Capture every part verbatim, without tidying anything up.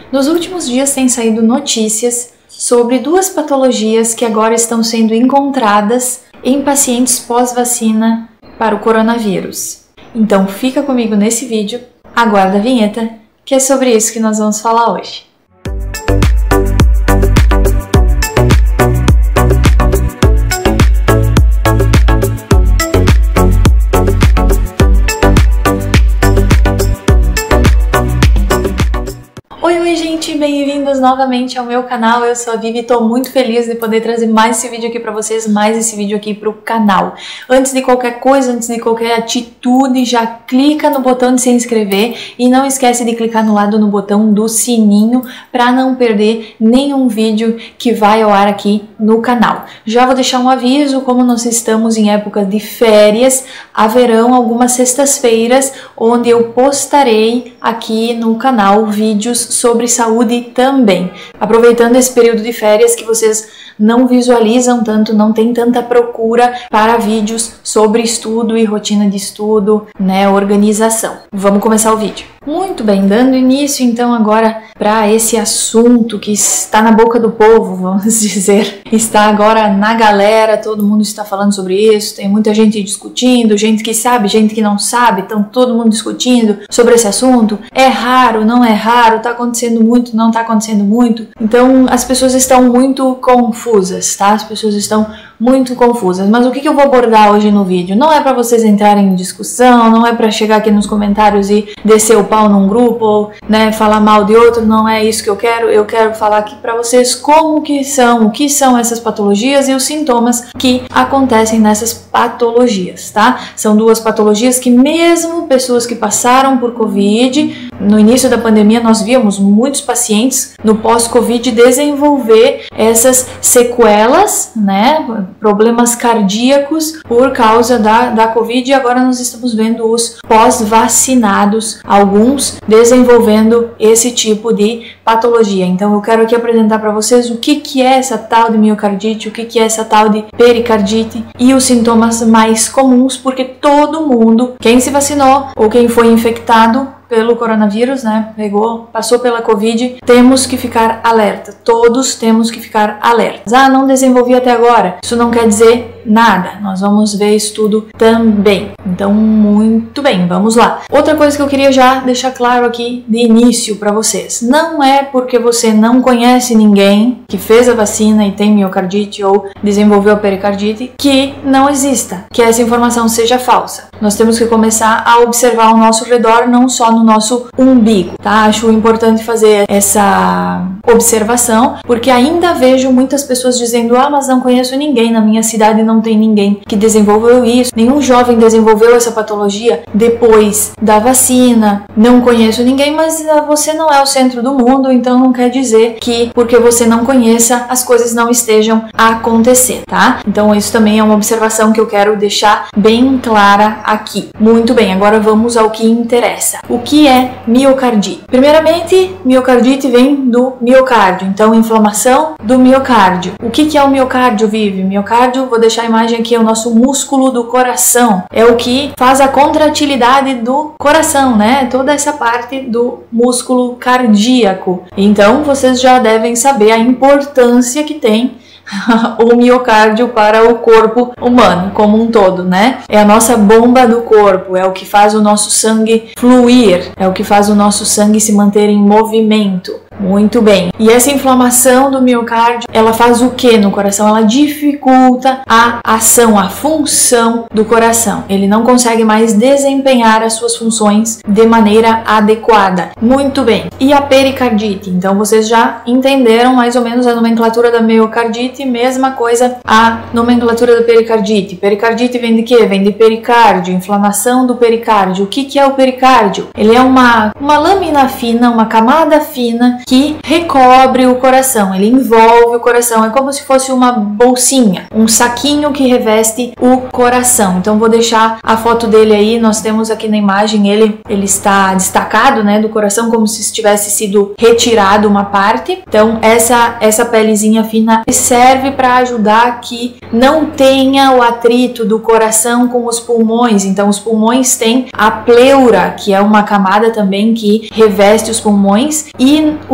Nos últimos dias têm saído notícias sobre duas patologias que agora estão sendo encontradas em pacientes pós-vacina para o coronavírus. Então fica comigo nesse vídeo, aguarda a vinheta, que é sobre isso que nós vamos falar hoje. Oi, oi gente, bem-vindos novamente ao meu canal, eu sou a Vivi e estou muito feliz de poder trazer mais esse vídeo aqui para vocês, mais esse vídeo aqui para o canal. Antes de qualquer coisa, antes de qualquer atitude, já clica no botão de se inscrever e não esquece de clicar no lado no botão do sininho para não perder nenhum vídeo que vai ao ar aqui no canal. Já vou deixar um aviso, como nós estamos em época de férias, haverão algumas sextas-feiras onde eu postarei aqui no canal vídeos sobre saúde também. Aproveitando esse período de férias que vocês não visualizam tanto, não tem tanta procura para vídeos sobre estudo e rotina de estudo, né, organização. Vamos começar o vídeo. Muito bem, dando início então agora para esse assunto que está na boca do povo, vamos dizer, está agora na galera, todo mundo está falando sobre isso, tem muita gente discutindo, gente que sabe, gente que não sabe, então todo mundo discutindo sobre esse assunto. É raro, não é raro, está acontecendo muito, não está acontecendo muito. Então as pessoas estão muito confusas, tá? As pessoas estão muito confusas. Mas o que, que eu vou abordar hoje no vídeo? Não é para vocês entrarem em discussão, não é para chegar aqui nos comentários e descer o pau num grupo, ou, né, falar mal de outro, não é isso que eu quero. Eu quero falar aqui para vocês como que são, o que são essas patologias e os sintomas que acontecem nessas patologias, tá? São duas patologias que mesmo pessoas que passaram por Covid, no início da pandemia nós víamos muitos pacientes no pós-Covid desenvolver essas sequelas, né, problemas cardíacos por causa da, da Covid, e agora nós estamos vendo os pós-vacinados, alguns desenvolvendo esse tipo de patologia. Então eu quero aqui apresentar para vocês o que, que é essa tal de miocardite, o que, que é essa tal de pericardite e os sintomas mais comuns, porque todo mundo, quem se vacinou ou quem foi infectado pelo coronavírus, né, pegou, passou pela Covid, temos que ficar alerta, todos temos que ficar alertas. Ah, não desenvolvi até agora, isso não quer dizer nada, nós vamos ver isso tudo também. Então, muito bem, vamos lá. Outra coisa que eu queria já deixar claro aqui de início para vocês, não é porque você não conhece ninguém que fez a vacina e tem miocardite ou desenvolveu a pericardite que não exista, que essa informação seja falsa. Nós temos que começar a observar ao nosso redor, não só no nosso umbigo, tá? Acho importante fazer essa observação, porque ainda vejo muitas pessoas dizendo: ah, mas não conheço ninguém, na minha cidade não tem ninguém que desenvolveu isso, nenhum jovem desenvolveu essa patologia depois da vacina, não conheço ninguém. Mas você não é o centro do mundo, então não quer dizer que porque você não conheça as coisas não estejam a acontecer, tá? Então isso também é uma observação que eu quero deixar bem clara aqui. Muito bem, agora vamos ao que interessa. O que é miocardite? Primeiramente, miocardite vem do miocárdio, então inflamação do miocárdio. O que, que é o miocárdio, Vivi? Miocárdio, vou deixar a imagem aqui, é o nosso músculo do coração. É o que faz a contratilidade do coração, né? Toda essa parte do músculo cardíaco. Então, vocês já devem saber a importância que tem o miocárdio para o corpo humano como um todo, né? É a nossa bomba do corpo, é o que faz o nosso sangue fluir, é o que faz o nosso sangue se manter em movimento. Muito bem. E essa inflamação do miocárdio, ela faz o que no coração? Ela dificulta a ação, a função do coração. Ele não consegue mais desempenhar as suas funções de maneira adequada. Muito bem. E a pericardite? Então vocês já entenderam mais ou menos a nomenclatura da miocardite, mesma coisa a nomenclatura da pericardite. Pericardite vem de quê? Vem de pericárdio, inflamação do pericárdio. O que, que é o pericárdio? Ele é uma, uma lâmina fina, uma camada fina que recobre o coração, ele envolve o coração, é como se fosse uma bolsinha, um saquinho que reveste o coração. Então vou deixar a foto dele aí, nós temos aqui na imagem, ele, ele está destacado, né, do coração, como se tivesse sido retirado uma parte. Então essa, essa pelezinha fina serve para ajudar que não tenha o atrito do coração com os pulmões. Então os pulmões têm a pleura, que é uma camada também que reveste os pulmões, e o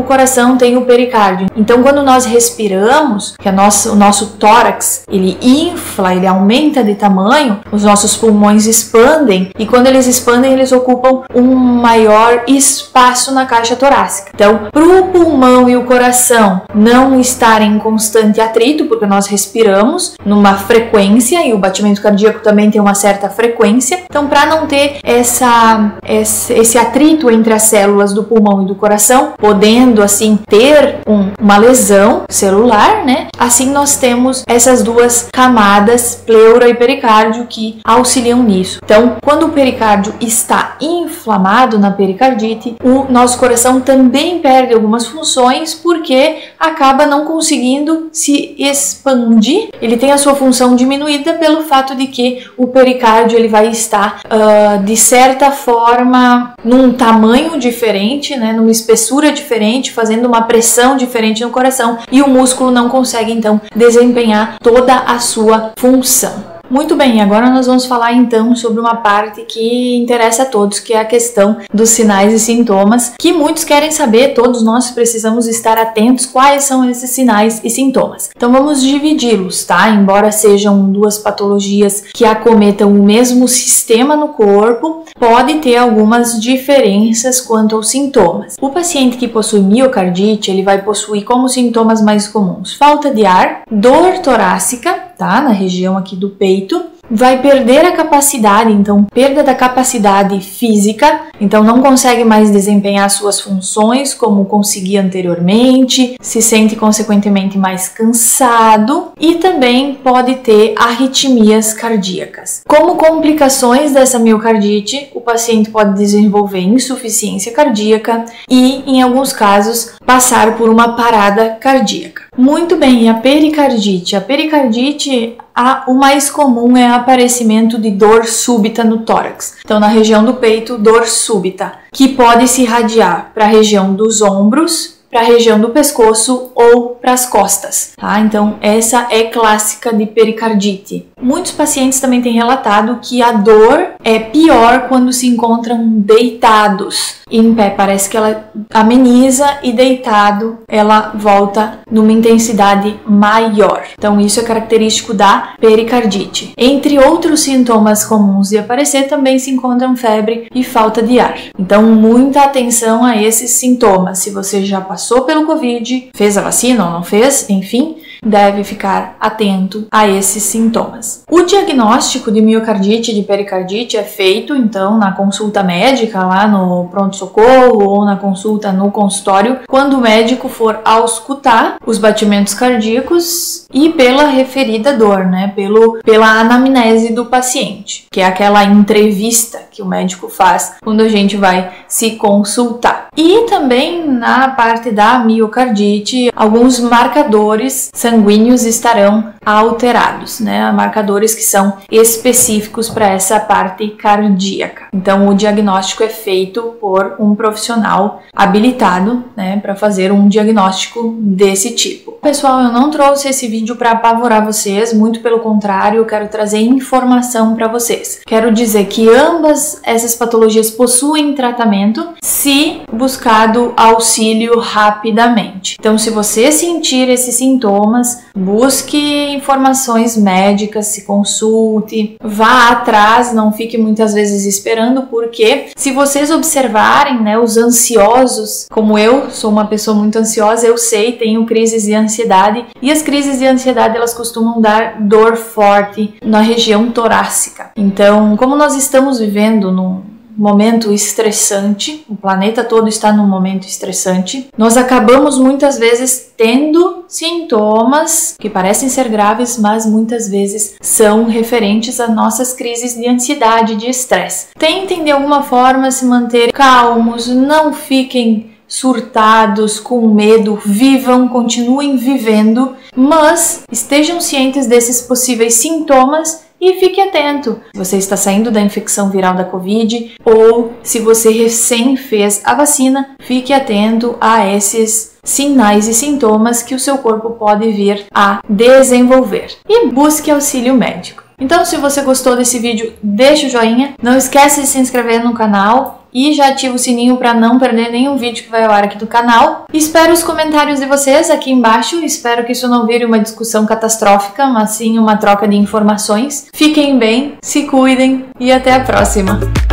coração tem o pericárdio. Então, quando nós respiramos, que a nossa, o nosso tórax, ele infla, ele aumenta de tamanho, os nossos pulmões expandem, e quando eles expandem, eles ocupam um maior espaço na caixa torácica. Então, para o pulmão e o coração não estarem em constante atrito, porque nós respiramos numa frequência, e o batimento cardíaco também tem uma certa frequência, então, para não ter essa, esse, esse atrito entre as células do pulmão e do coração, podendo assim ter um, uma lesão celular, né? Assim nós temos essas duas camadas, pleura e pericárdio, que auxiliam nisso. Então, quando o pericárdio está inflamado na pericardite, o nosso coração também perde algumas funções, porque acaba não conseguindo se expandir. Ele tem a sua função diminuída pelo fato de que o pericárdio ele vai estar uh, de certa forma num tamanho diferente, né, numa espessura diferente, fazendo uma pressão diferente no coração, e o músculo não consegue então desempenhar toda a sua função. Muito bem, agora nós vamos falar então sobre uma parte que interessa a todos, que é a questão dos sinais e sintomas, que muitos querem saber, todos nós precisamos estar atentos quais são esses sinais e sintomas. Então vamos dividi-los, tá? Embora sejam duas patologias que acometam o mesmo sistema no corpo, pode ter algumas diferenças quanto aos sintomas. O paciente que possui miocardite, ele vai possuir como sintomas mais comuns falta de ar, dor torácica, tá? Na região aqui do peito, vai perder a capacidade, então perda da capacidade física, então não consegue mais desempenhar suas funções como conseguia anteriormente, se sente consequentemente mais cansado, e também pode ter arritmias cardíacas. Como complicações dessa miocardite, o paciente pode desenvolver insuficiência cardíaca e, em alguns casos, passar por uma parada cardíaca. Muito bem, a pericardite. A pericardite, a, o mais comum é o aparecimento de dor súbita no tórax. Então, na região do peito, dor súbita, que pode se irradiar para a região dos ombros, para a região do pescoço ou para as costas, tá? Então, essa é clássica de pericardite. Muitos pacientes também têm relatado que a dor é pior quando se encontram deitados. Em pé, parece que ela ameniza, e deitado ela volta numa intensidade maior. Então, isso é característico da pericardite. Entre outros sintomas comuns de aparecer, também se encontram febre e falta de ar. Então, muita atenção a esses sintomas. Se você já passou pelo Covid, fez a vacina ou não fez, enfim, deve ficar atento a esses sintomas. O diagnóstico de miocardite e de pericardite é feito, então, na consulta médica, lá no pronto-socorro, ou na consulta no consultório, quando o médico for auscultar os batimentos cardíacos e pela referida dor, né, pelo, pela anamnese do paciente, que é aquela entrevista que o médico faz quando a gente vai se consultar. E também na parte da miocardite, alguns marcadores sanguíneos estarão alterados, né? Marcadores que são específicos para essa parte cardíaca. Então, o diagnóstico é feito por um profissional habilitado, né, para fazer um diagnóstico desse tipo. Pessoal, eu não trouxe esse vídeo para apavorar vocês, muito pelo contrário, eu quero trazer informação para vocês. Quero dizer que ambas essas patologias possuem tratamento se buscado auxílio rapidamente. Então, se você sentir esses sintomas, busque informações médicas, se consulte, vá atrás, não fique muitas vezes esperando, porque se vocês observarem, né, os ansiosos, como eu sou uma pessoa muito ansiosa, eu sei, tenho crises de ansiedade, e as crises de ansiedade elas costumam dar dor forte na região torácica. Então, como nós estamos vivendo num momento estressante, o planeta todo está num momento estressante, nós acabamos muitas vezes tendo sintomas que parecem ser graves, mas muitas vezes são referentes a nossas crises de ansiedade, de estresse. Tentem de alguma forma se manter calmos, não fiquem surtados, com medo, vivam, continuem vivendo, mas estejam cientes desses possíveis sintomas e fique atento se você está saindo da infecção viral da Covid ou se você recém fez a vacina, fique atento a esses sinais e sintomas que o seu corpo pode vir a desenvolver e busque auxílio médico. Então, se você gostou desse vídeo, deixa o joinha, não esquece de se inscrever no canal e já ativa o sininho para não perder nenhum vídeo que vai ao ar aqui do canal. Espero os comentários de vocês aqui embaixo, espero que isso não vire uma discussão catastrófica, mas sim uma troca de informações. Fiquem bem, se cuidem e até a próxima!